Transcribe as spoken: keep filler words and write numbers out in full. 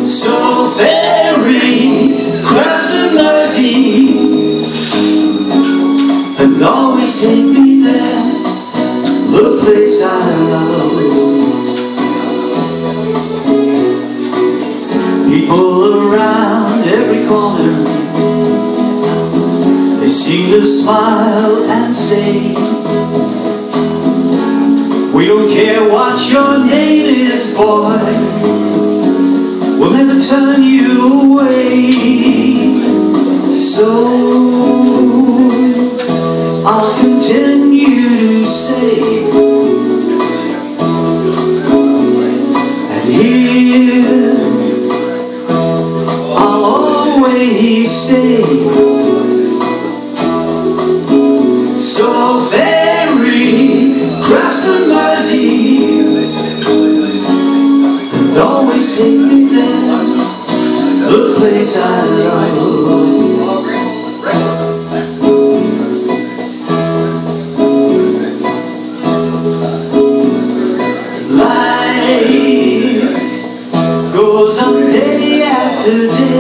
So Ferry, cross the Mersey, and always take me there, the place I love. People around every corner, they seem to smile and say, we don't care what your name is, boy, we'll never turn you away. So I'll continue to say, and here I'll always stay. So Ferry, cross the Mersey, and always take me there, the place I love. Life goes on day after day,